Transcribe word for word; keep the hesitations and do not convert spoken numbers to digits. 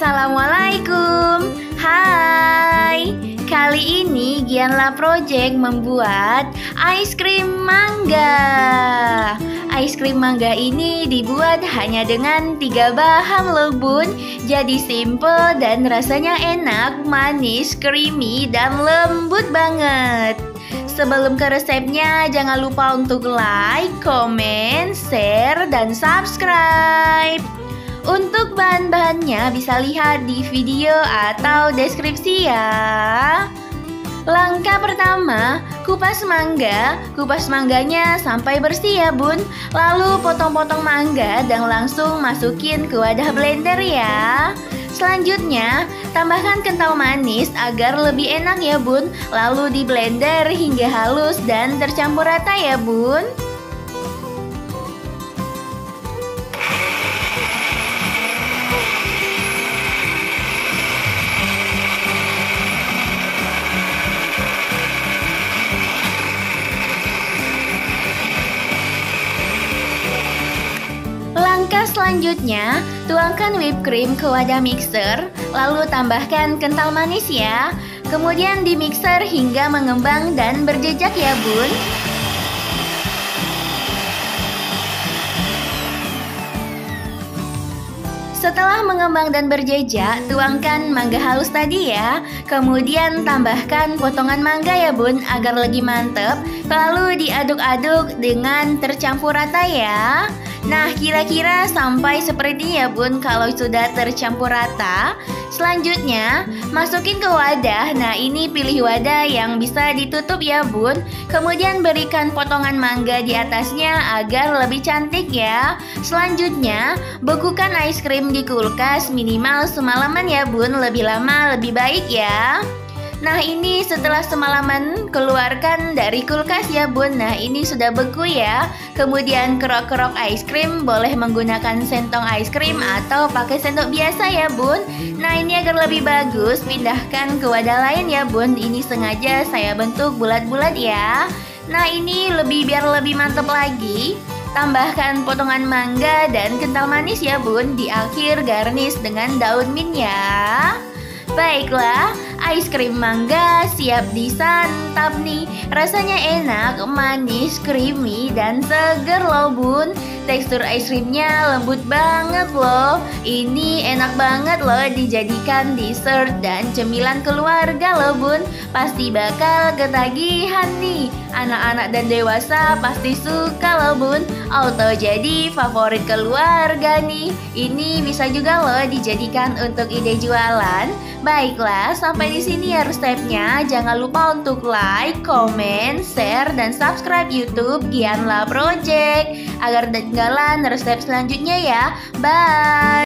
Assalamualaikum. Hai. Kali ini Gianla Project membuat es krim mangga. Es krim mangga ini dibuat hanya dengan tiga bahan loh bun. Jadi simple dan rasanya enak, manis, creamy, dan lembut banget. Sebelum ke resepnya, jangan lupa untuk like, comment, share, dan subscribe. Untuk bahan-bahannya bisa lihat di video atau deskripsi ya. Langkah pertama, kupas mangga. Kupas mangganya sampai bersih ya bun. Lalu potong-potong mangga dan langsung masukin ke wadah blender ya. Selanjutnya, tambahkan kental manis agar lebih enak ya bun. Lalu di blender hingga halus dan tercampur rata ya bun. Langkah selanjutnya, tuangkan whipped cream ke wadah mixer, lalu tambahkan kental manis ya. Kemudian di mixer hingga mengembang dan berjejak ya bun. Setelah mengembang dan berjejak, tuangkan mangga halus tadi ya. Kemudian tambahkan potongan mangga ya bun agar lebih mantep. Lalu diaduk-aduk dengan tercampur rata ya. Nah, kira-kira sampai seperti ini ya bun kalau sudah tercampur rata. Selanjutnya, masukin ke wadah. Nah, ini pilih wadah yang bisa ditutup ya bun. Kemudian berikan potongan mangga di atasnya agar lebih cantik ya. Selanjutnya, bekukan es krim di kulkas minimal semalaman ya bun. Lebih lama lebih baik ya. Nah, ini setelah semalaman keluarkan dari kulkas ya bun. Nah, ini sudah beku ya. Kemudian kerok-kerok es krim, boleh menggunakan sendok es krim atau pakai sendok biasa ya bun. Nah, ini agar lebih bagus, pindahkan ke wadah lain ya bun. Ini sengaja saya bentuk bulat-bulat ya. Nah, ini lebih biar lebih mantap lagi. Tambahkan potongan mangga dan kental manis ya bun. Di akhir garnish dengan daun mint ya. Baiklah, es krim mangga siap disantap nih. Rasanya enak, manis, creamy, dan seger loh bun. Tekstur es krimnya lembut banget loh. Ini enak banget loh dijadikan dessert dan cemilan keluarga loh bun. Pasti bakal ketagihan nih. Anak-anak dan dewasa pasti suka loh bun. Auto jadi favorit keluarga nih. Ini bisa juga loh dijadikan untuk ide jualan. Baiklah, sampai di sini ya resepnya. Jangan lupa untuk like, comment, share, dan subscribe YouTube Gianla Project agar tidak ketinggalan resep selanjutnya ya. Bye.